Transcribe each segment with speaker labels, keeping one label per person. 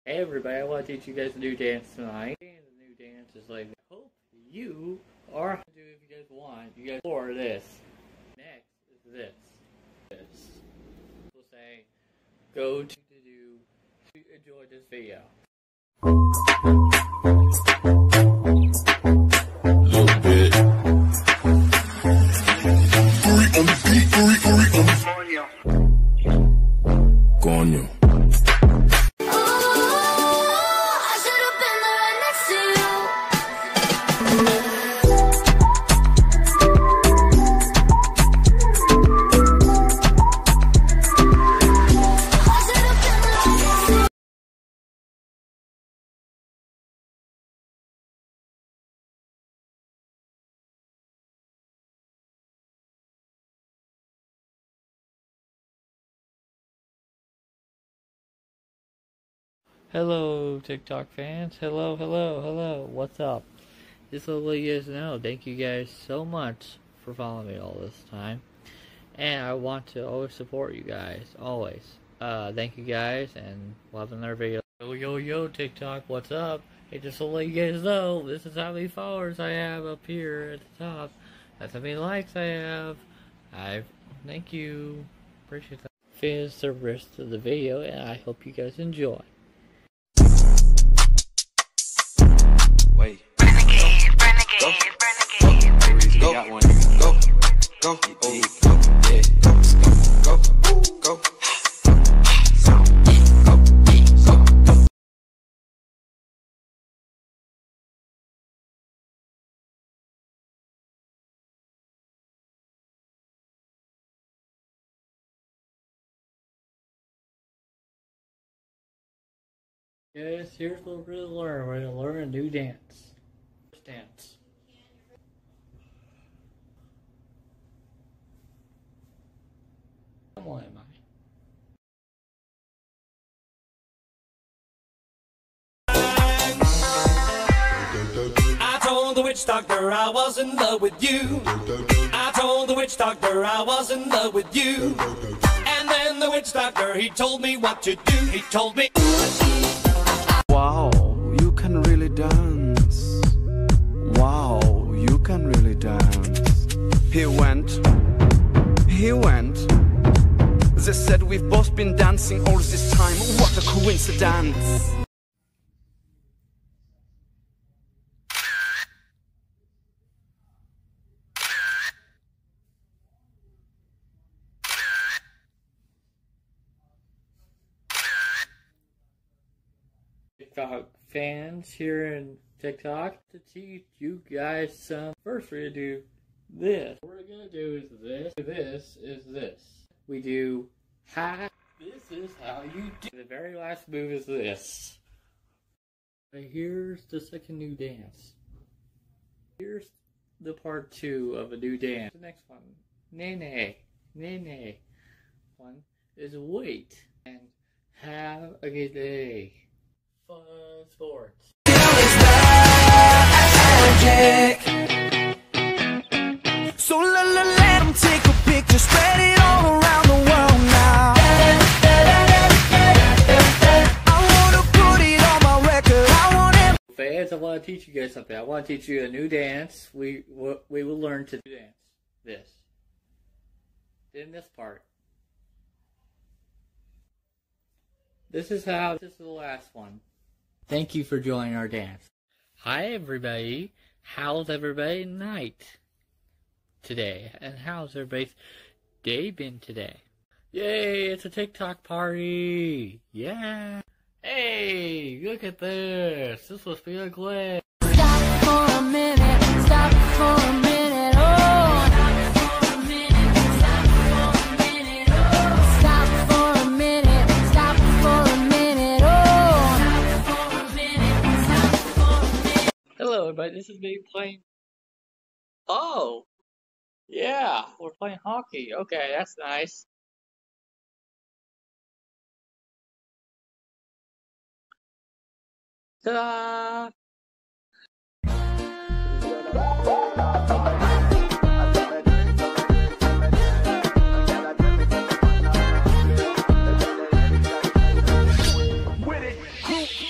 Speaker 1: Hey everybody, I want to teach you guys a new dance tonight. And the new dance is like, I hope you are do if you guys want. You guys for this. Next is this. We'll say, go to do enjoy this video.
Speaker 2: Little bit. Coño.
Speaker 1: Hello TikTok fans, hello, what's up? Just to let you guys know, thank you guys so much for following me all this time. And I want to always support you guys, always. Thank you guys, and we'll have another video. Yo, TikTok, what's up? Hey, just to let you guys know, this is how many followers I have up here at the top. That's how many likes I have. Thank you, appreciate that. Finish the rest of the video, and I hope you guys enjoy.
Speaker 3: Wait. Go. Got one. Go. Go.
Speaker 1: Yes, here's what we're going to learn. We're going to learn a new dance. First dance. Come on, am I?
Speaker 4: I told the witch doctor I was in love with you. I told the witch doctor I was in love with you. And then the witch doctor, he told me what to do. He told me,
Speaker 5: wow, you can really dance. Wow, you can really dance. He went. They said we've both been dancing all this time. What a coincidence.
Speaker 1: TikTok fans here in TikTok to teach you guys some. First, we're gonna do this. What we're gonna do is this. This is this. We do ha. This is how you do. The very last move is this. Here's the second new dance. Here's the part 2 of a new dance. The next one, nene. One is wait and have a good day. Fun sports.
Speaker 5: So let them take a picture, spread it all around the world now. I wanna put it on my record.
Speaker 1: Fans, I want to teach you guys something. I want to teach you a new dance. We will learn to dance this. In this part. This is the last one. Thank you for joining our dance. Hi everybody. How's everybody's night today? And how's everybody's day been today? Yay, it's a TikTok party. Yeah. Hey, look at this. This must be a glitch.
Speaker 6: Stop for a minute. Stop for a minute. Oh. Stop for a minute. Stop for a minute. Oh. Stop for a minute. Stop for a minute. Oh. Stop for a minute. Stop for a minute.
Speaker 1: Hello, everybody. This is me playing. Oh, yeah, we're playing hockey. Okay, that's nice. Ta-da!
Speaker 4: with it.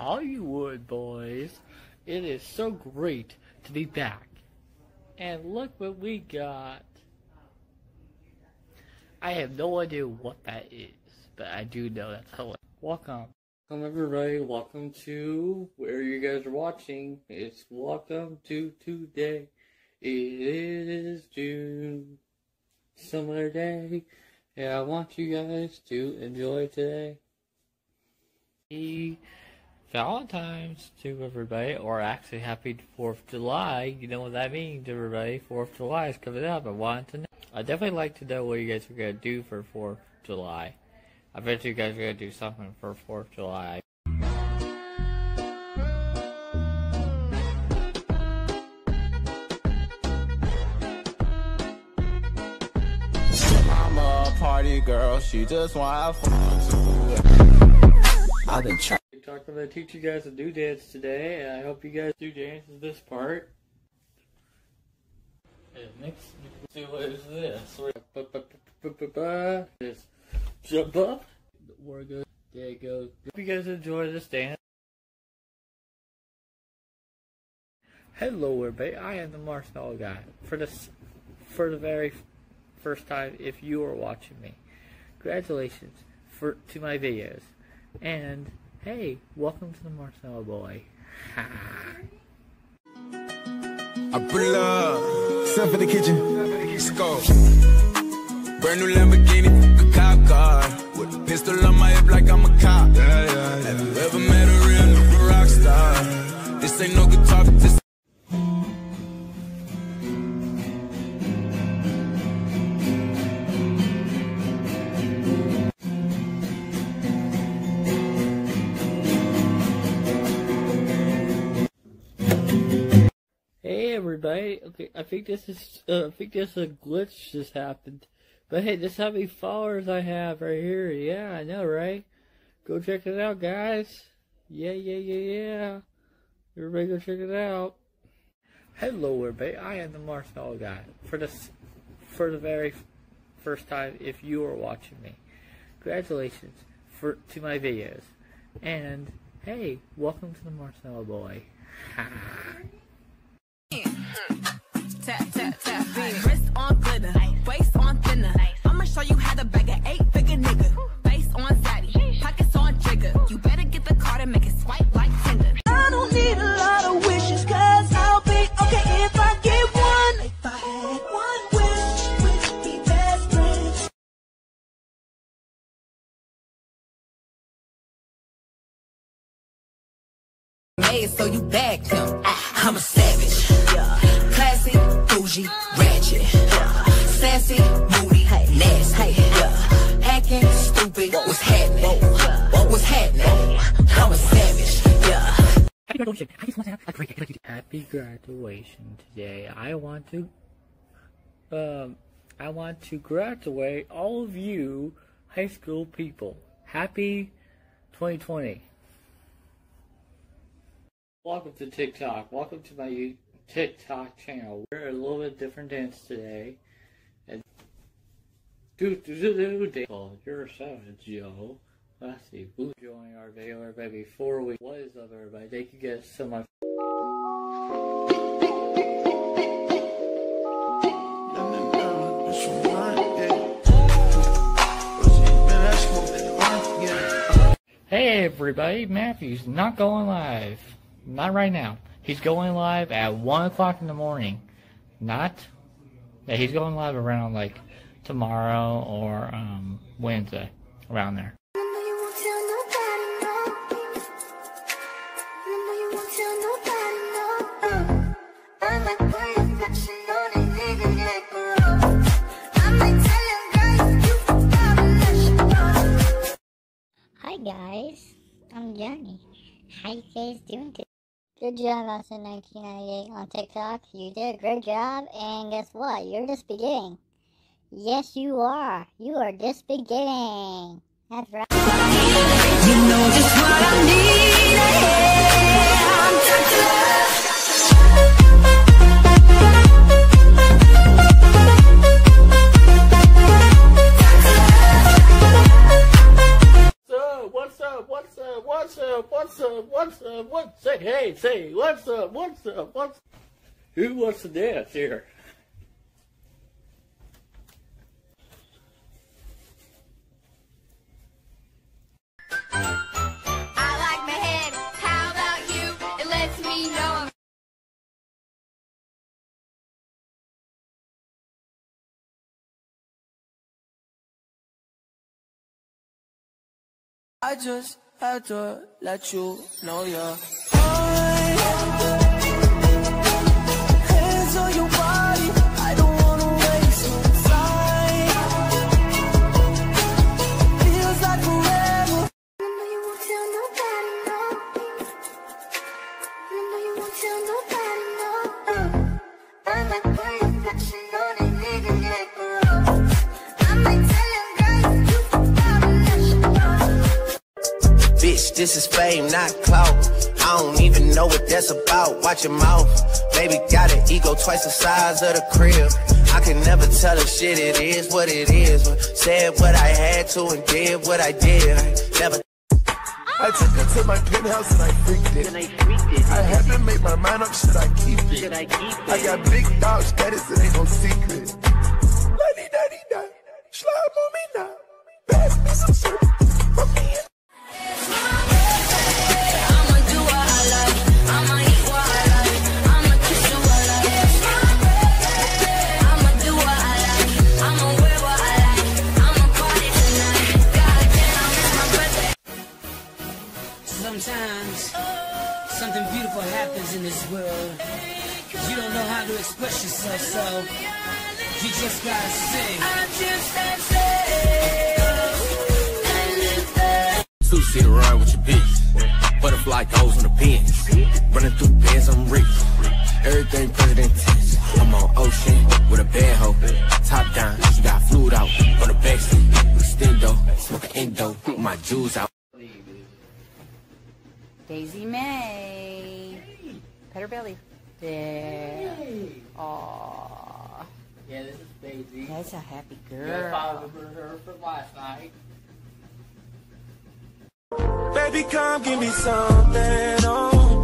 Speaker 1: Hollywood, boys. It is so great to be back. And look what we got. I have no idea what that is, but I do know that's hilarious. Welcome. Welcome everybody, welcome to where you guys are watching. It's welcome to today. It is June. Summer day. Yeah, I want you guys to enjoy today. Happy Valentine's to everybody, or actually happy 4th of July. You know what that means, everybody. 4th of July is coming up. I want to know. I'd definitely like to know what you guys are going to do for 4th of July. I bet you guys are going to do something for 4th of July.
Speaker 7: I'm a party girl, she just wanna have fun too. I've been trying.
Speaker 1: I'm going to teach you guys a do dance today, and I hope you guys do dance in this part. And next, see what is this? Just jump up. We're good. There you go. Hope you guys enjoy this dance. Hello, everybody. I am the Marshmallow Guy. For the very first time, if you are watching me, congratulations to my videos. And hey, welcome to the Marshmallow Boy.
Speaker 7: I pull up, step in the kitchen, let's go. Brand new Lamborghini, a cop car, with a pistol on my hip like I'm a cop. Have you ever met a real new rock star? This ain't no guitar, but this.
Speaker 1: Hey everybody, okay, I think this is a glitch just happened. But hey, this is how many followers I have right here. Yeah, I know, right? Go check it out, guys. Yeah. Everybody go check it out. Hello everybody, I am the Marshmallow Guy. For the very first time, if you are watching me, congratulations to my videos. And hey, welcome to the Marshmallow Boy.
Speaker 8: Tap, tap, tap, wrist on glitter, waist on thinner. I'ma show you how to bag an 8-figure nigga. Face on zaddy, pockets on jigger. You better get the card and make it swipe like Tinder.
Speaker 5: I don't need a lot of wishes, cause I'll be okay if I get one. If I had one wish, we'd be best friends.
Speaker 8: Made so you bagged him. I'm a savage. Classy, bougie, ratchet. Sassy, moody, nasty. Acting stupid. What's happening? What's happening? I'm a savage.
Speaker 1: Happy graduation. I just want to have a great day. Happy graduation today. I want to graduate all of you high school people. Happy 2020. Welcome to TikTok. Welcome to my TikTok channel. We're a little bit different dance today. And you're a savage, yo. Let's see who's joining our video, everybody. Before we, what is up, everybody? Thank you guys so much. Hey everybody, Matthew's not going live. Not right now. He's going live at 1 o'clock in the morning. Yeah, he's going live around like tomorrow or Wednesday, around there.
Speaker 9: Hi guys, I'm Johnny. How you guys doing today? Good job, Austind1998 on TikTok. You did a great job, and guess what? You're just beginning. Yes, you are. You are just beginning. That's right.
Speaker 8: You know just what I need. I'm
Speaker 1: What's up? Say, what's up? Who wants to dance here?
Speaker 6: I like my head. How about you? It lets me know.
Speaker 10: I just had to let you know you're hands on your body. I don't wanna waste no time. Feels like forever.
Speaker 6: I know you won't tell nobody, no. I know you won't tell nobody, no. I'm like playing flashing on a nigga like I might tell him, guys, you forgot
Speaker 10: bitch, this is fame, not clout. I don't even know what that's about. Watch your mouth. Baby got an ego twice the size of the crib. I can never tell a shit, it is what it is. Said what I had to and did what I did. I never.
Speaker 11: I took her to my penthouse and I freaked it. I haven't made my mind up, should I keep it? I got big dog status, it ain't no secret. La-dee-da-dee-da, slime on me now. Pass me some syrup from me.
Speaker 12: Sometimes something beautiful happens in this world. You don't know how to express yourself, so you just gotta sing. I just gotta sing.
Speaker 7: Two-seater ride with your bitch. Butterfly goes on the pins. Running through bands, I'm rich. Everything president tense. I'm on ocean with a bad hoe. Top down, she got fluid out on the backseat. Extendo, smoking endo, with my jewels out.
Speaker 13: Daisy May. Pet her belly. There. Aww.
Speaker 1: Yeah, this is Daisy.
Speaker 13: That's a happy girl.
Speaker 1: Yeah, I remember her from last night.
Speaker 10: Baby, come give me something, oh.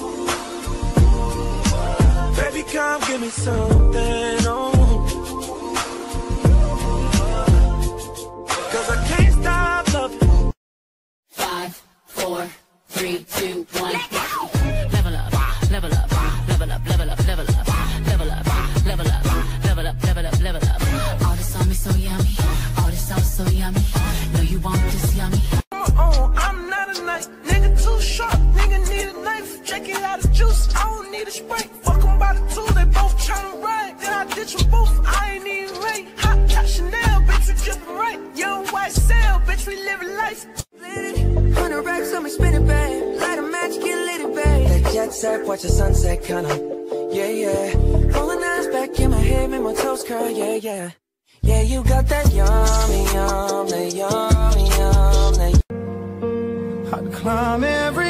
Speaker 10: Baby, come give me something, oh. Cause I can't stop loving.
Speaker 8: 5, 4, 3, 2, 1. Level up, level up, level up, level up, level up, level up, level up, level up, level up, level up. All this on me so yummy, all this sauce so yummy. Know you want this yummy.
Speaker 10: I'm not a knife, nigga too sharp, nigga need a knife. Check it out, the juice, I don't need a spray. Fuck them by the two, they both tryna ride. Then I ditch them both, I ain't even right. Hot got Chanel, bitch, we drippin' right. Young white cell, bitch, we living life. 100 racks on me, spin it back. Light a match, get lit, babe. That jet set, watch the sunset, kinda. Yeah, yeah. Rolling eyes back in my head, make my toes curl, yeah, yeah. Yeah, you got that yummy, yum, that yummy, yum, that. I'd climb every